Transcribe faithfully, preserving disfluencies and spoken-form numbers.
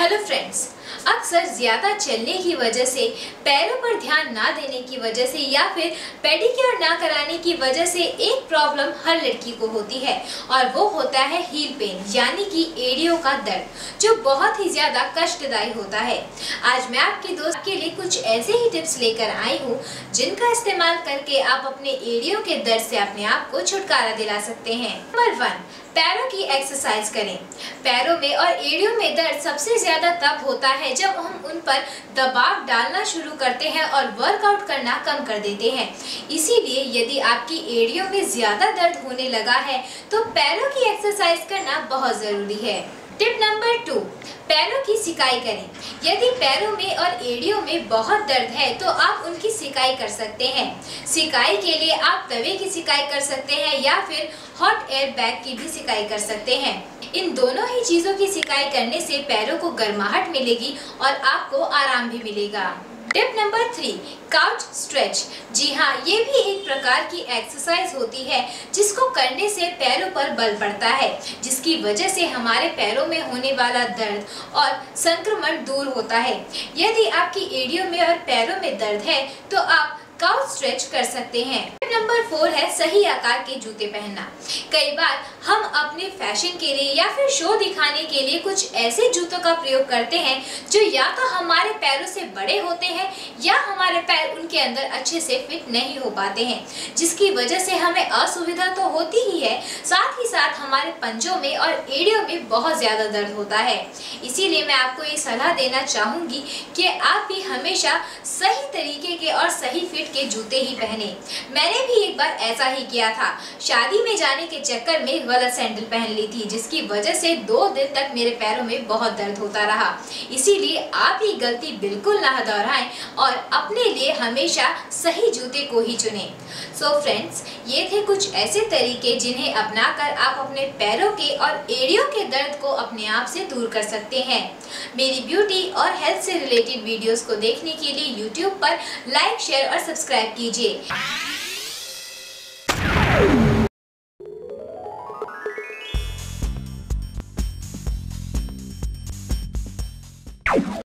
Hello friends, अक्सर ज़्यादा चलने की वजह से, पैरों पर ध्यान ना देने की वजह से या फिर पेडिक्योर ना कराने की वजह से एक प्रॉब्लम हर लड़की को होती है और वो होता है हील पेन यानी कि एड़ियों का दर्द, जो बहुत ही ज़्यादा कष्टदायी होता है। आज मैं आपके दोस्त के लिए कुछ ऐसे ही टिप्स लेकर आई हूँ जिनका इस्तेमाल करके आप अपने एड़ियों के दर्द से अपने आप को छुटकारा दिला सकते हैं। नंबर वन, पैरों की एक्सरसाइज करें। पैरों में और एड़ियों में दर्द सबसे ज्यादा तब होता है जब हम उन पर दबाव डालना शुरू करते हैं और वर्कआउट करना कम कर देते हैं। इसीलिए यदि आपकी एड़ियों में ज्यादा दर्द होने लगा है तो पैरों की एक्सरसाइज करना बहुत जरूरी है। टिप नंबर टू, पैरों की सिकाई करें। यदि पैरों में और एड़ियों में बहुत दर्द है तो आप उनकी सिकाई कर सकते हैं। सिकाई के लिए आप तवे की सिकाई कर सकते हैं या फिर हॉट एयर बैग की भी सिकाई कर सकते हैं। इन दोनों ही चीज़ों की सिकाई करने से पैरों को गर्माहट मिलेगी और आपको आराम भी मिलेगा। Tip number three, couch stretch. जी हाँ, ये भी एक प्रकार की एक्सरसाइज होती है जिसको करने से पैरों पर बल पड़ता है, जिसकी वजह से हमारे पैरों में होने वाला दर्द और संक्रमण दूर होता है। यदि आपकी एड़ियों में और पैरों में दर्द है तो आप काउच स्ट्रेच कर सकते हैं। नंबर फोर है सही आकार के जूते पहनना। कई बार हम अपने फैशन के लिए या फिर शो दिखाने के लिए कुछ ऐसे जूतों का प्रयोग करते हैं जो या तो हमारे पैरों से बड़े होते हैं या हमारे पैर उनके अंदर अच्छे से फिट नहीं हो पाते हैं, जिसकी वजह से हमें असुविधा तो होती ही है, साथ ही साथ हमारे पंजों में और एड़ियों में बहुत ज्यादा दर्द होता है। इसीलिए मैं आपको ये सलाह देना चाहूंगी कि आप भी हमेशा सही तरीके के और सही फिट के जूते ही पहने। मैंने भी एक बार ऐसा ही किया था। शादी में जाने के चक्कर में गलत सैंडल पहन ली थी, जिसकी वजह से दो दिन तक मेरे पैरों में बहुत दर्द होता रहा। इसीलिए आप ये गलती बिल्कुल ना दोहराएं और अपने लिए हमेशा सही जूते को ही चुनें। सो so फ्रेंड्स, ये थे कुछ ऐसे तरीके जिन्हें अपनाकर आप अपने पैरों के और एड़ियों के दर्द को अपने आप से दूर कर सकते हैं। मेरी ब्यूटी और हेल्थ से रिलेटेड वीडियोस को देखने के लिए यूट्यूब पर लाइक, शेयर और सब्सक्राइब कीजिए।